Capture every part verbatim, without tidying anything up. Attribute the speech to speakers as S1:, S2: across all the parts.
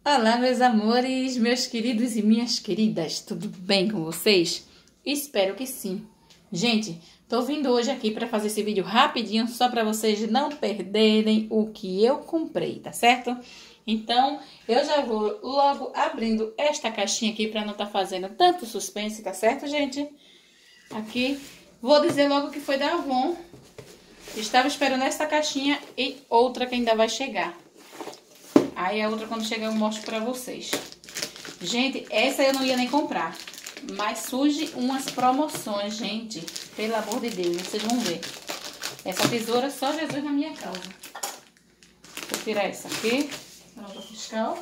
S1: Olá, meus amores, meus queridos e minhas queridas, tudo bem com vocês? Espero que sim. Gente, tô vindo hoje aqui para fazer esse vídeo rapidinho, só para vocês não perderem o que eu comprei, tá certo? Então, eu já vou logo abrindo esta caixinha aqui para não tá fazendo tanto suspense, tá certo, gente? Aqui, vou dizer logo que foi da Avon. Estava esperando esta caixinha e outra que ainda vai chegar. Aí a outra, quando chegar, eu mostro pra vocês. Gente, essa eu não ia nem comprar. Mas surge umas promoções, gente. Pelo amor de Deus, vocês vão ver. Essa tesoura, só Jesus na minha causa. Vou tirar essa aqui. Nota fiscal.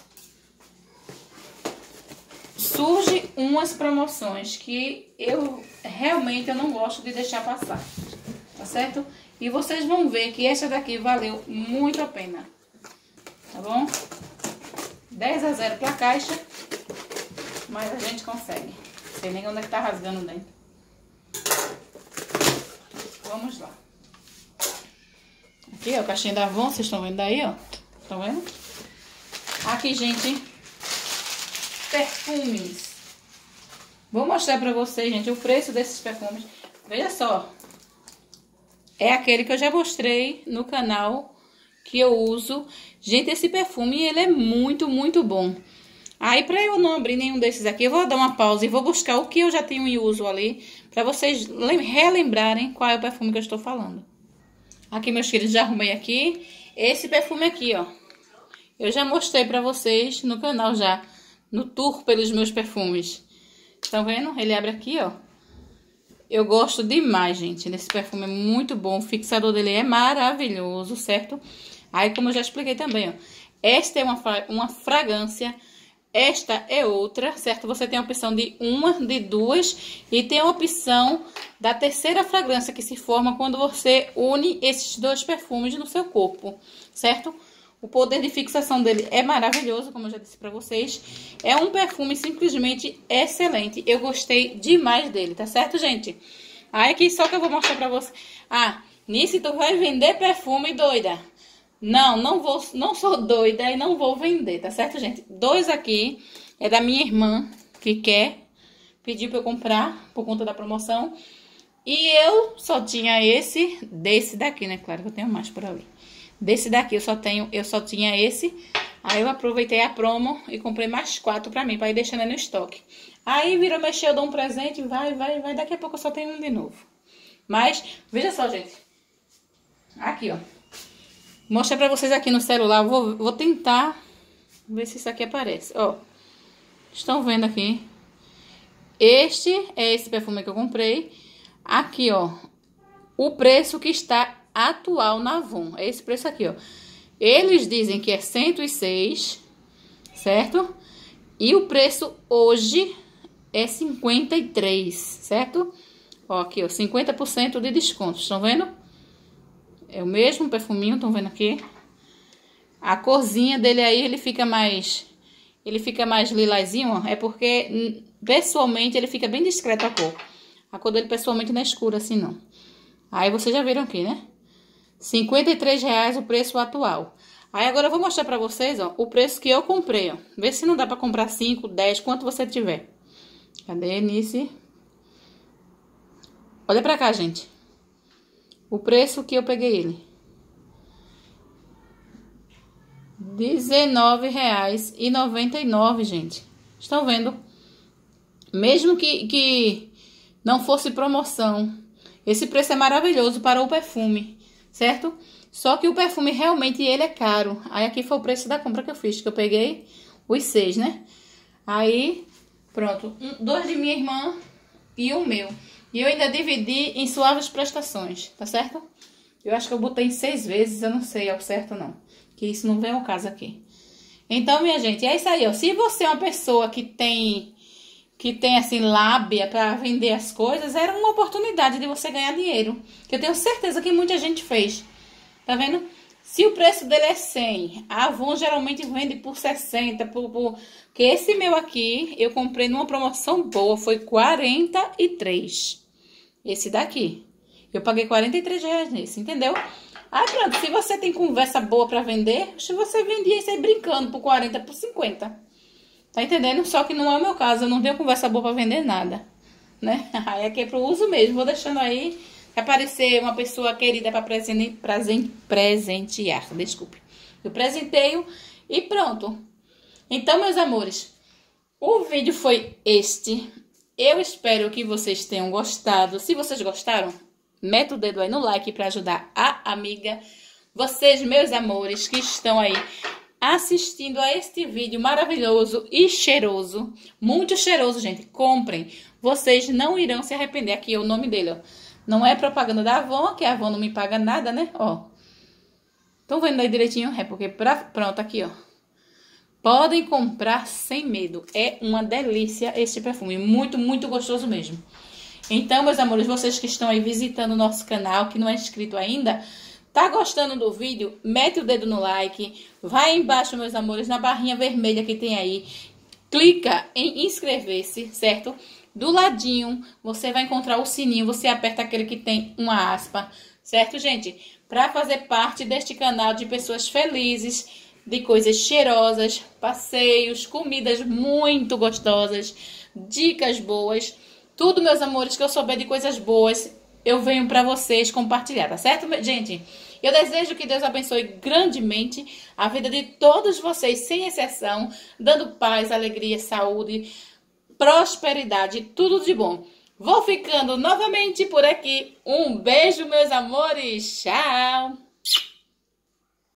S1: Surge umas promoções que eu realmente eu não gosto de deixar passar. Tá certo? E vocês vão ver que essa daqui valeu muito a pena. Tá bom? dez a zero pra caixa. Mas a gente consegue. Não sei nem onde é que tá rasgando dentro. Vamos lá. Aqui, ó, a caixinha da Avon. Vocês estão vendo daí, ó? Estão vendo? Aqui, gente. Perfumes. Vou mostrar pra vocês, gente, o preço desses perfumes. Veja só. É aquele que eu já mostrei no canal, que eu uso. Gente, esse perfume, ele é muito, muito bom. Aí, pra eu não abrir nenhum desses aqui, eu vou dar uma pausa e vou buscar o que eu já tenho em uso ali, pra vocês relembrarem qual é o perfume que eu estou falando. Aqui, meus queridos, já arrumei aqui. Esse perfume aqui, ó, eu já mostrei pra vocês no canal já, no tour pelos meus perfumes. Estão vendo? Ele abre aqui, ó. Eu gosto demais, gente, desse perfume, é muito bom. O fixador dele é maravilhoso, certo? Aí, como eu já expliquei também, ó. Esta é uma, uma fragrância, esta é outra, certo? Você tem a opção de uma, de duas, e tem a opção da terceira fragrância que se forma quando você une esses dois perfumes no seu corpo, certo? O poder de fixação dele é maravilhoso, como eu já disse pra vocês. É um perfume simplesmente excelente. Eu gostei demais dele, tá certo, gente? Aí aqui só que eu vou mostrar pra você. Ah, Nice, tu vai vender perfume, doida? Não, não vou, não sou doida e não vou vender, tá certo, gente? Dois aqui é da minha irmã, que quer, pediu pra eu comprar por conta da promoção. E eu só tinha esse, desse daqui, né? Claro que eu tenho mais por ali. Desse daqui eu só tenho, eu só tinha esse. Aí eu aproveitei a promo e comprei mais quatro pra mim, pra ir deixando no estoque. Aí virou mexer, eu dou um presente, vai, vai, vai. Daqui a pouco eu só tenho um de novo. Mas, veja só, gente. Aqui, ó. Mostrar pra vocês aqui no celular. Vou, vou tentar ver se isso aqui aparece. Ó. Estão vendo aqui? Este é esse perfume que eu comprei. Aqui, ó. O preço que está atual na Avon. É esse preço aqui, ó. Eles dizem que é cento e seis, certo? E o preço hoje é cinquenta e três, certo? Ó, aqui, ó, cinquenta por cento de desconto. Estão vendo? É o mesmo perfuminho, estão vendo aqui? A corzinha dele aí, ele fica mais... Ele fica mais lilazinho, ó. É porque, pessoalmente, ele fica bem discreto a cor. A cor dele, pessoalmente, não é escura assim, não. Aí, vocês já viram aqui, né? cinquenta e três reais o preço atual. Aí, agora eu vou mostrar pra vocês, ó, o preço que eu comprei, ó. Vê se não dá pra comprar cinco, dez, quanto você tiver. Cadê, Nice? Olha pra cá, gente. O preço que eu peguei ele. dezenove reais e noventa e nove, gente. Estão vendo? Mesmo que, que não fosse promoção, esse preço é maravilhoso para o perfume, certo? Só que o perfume realmente ele é caro. Aí aqui foi o preço da compra que eu fiz, que eu peguei os seis, né? Aí, pronto, um, dois de minha irmã e um meu. E eu ainda dividi em suaves prestações, tá certo? Eu acho que eu botei em seis vezes, eu não sei ao certo não. Que isso não vem ao caso aqui. Então, minha gente, é isso aí, ó. Se você é uma pessoa que tem... que tem, assim, lábia para vender as coisas, era uma oportunidade de você ganhar dinheiro. Que eu tenho certeza que muita gente fez. Tá vendo? Se o preço dele é cem, a Avon geralmente vende por sessenta, por, por... Porque esse meu aqui, eu comprei numa promoção boa, foi quarenta e três. Esse daqui. Eu paguei quarenta e três reais nesse, entendeu? Aí pronto, se você tem conversa boa pra vender, se você vendia isso aí brincando por quarenta, por cinquenta. Tá entendendo? Só que não é o meu caso, eu não tenho conversa boa pra vender nada, né? Aí aqui é pro uso mesmo, vou deixando aí, se aparecer uma pessoa querida pra presen presen presentear, desculpe. Eu presenteio e pronto. Então, meus amores, o vídeo foi este. Eu espero que vocês tenham gostado. Se vocês gostaram, mete o dedo aí no like para ajudar a amiga. Vocês, meus amores, que estão aí assistindo a este vídeo maravilhoso e cheiroso. Muito cheiroso, gente. Comprem. Vocês não irão se arrepender. Aqui é o nome dele, ó. Não é propaganda da Avon, que a Avon não me paga nada, né? Ó. Estão vendo aí direitinho? É porque pra... pronto, aqui, ó. Podem comprar sem medo. É uma delícia este perfume. Muito, muito gostoso mesmo. Então, meus amores, vocês que estão aí visitando o nosso canal, que não é inscrito ainda, tá gostando do vídeo? Mete o dedo no like. Vai embaixo, meus amores, na barrinha vermelha que tem aí. Clica em inscrever-se, certo? Do ladinho, você vai encontrar o sininho. Você aperta aquele que tem uma aspa, certo, gente? Para fazer parte deste canal de pessoas felizes, de coisas cheirosas, passeios, comidas muito gostosas, dicas boas, tudo, meus amores, que eu souber de coisas boas, eu venho para vocês compartilhar, tá certo, gente? Eu desejo que Deus abençoe grandemente a vida de todos vocês, sem exceção, dando paz, alegria, saúde, prosperidade, tudo de bom. Vou ficando novamente por aqui. Um beijo, meus amores. Tchau!